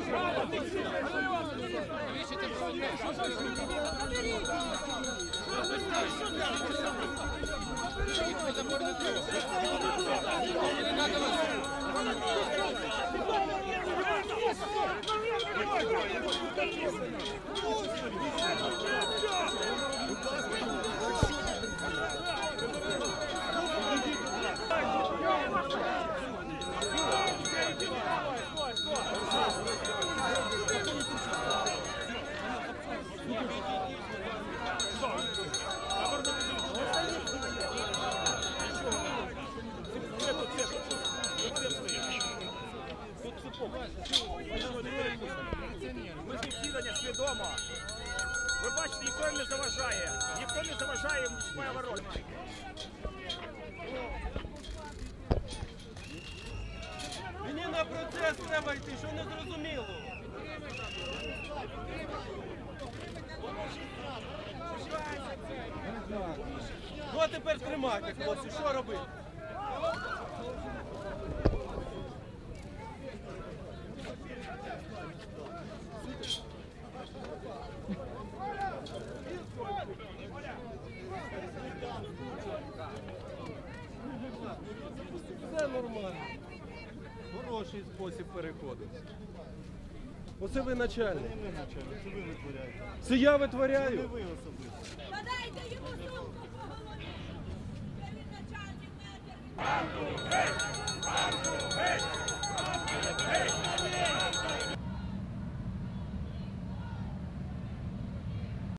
Свідомо. Ви бачите, ніхто їм не заважає. Ніхто не заважає їм чіпає ворота. Мені на процес треба йти, що не зрозуміло. Ну а тепер тримайте, хлопці, що робити? Все нормально. Хороший спосіб переходу. Оце ви начальник. Це ви начальник, це ви витворяєте. Це я витворяю? Це ви особисто. Подайте йому сумку по голові. Він начальник, не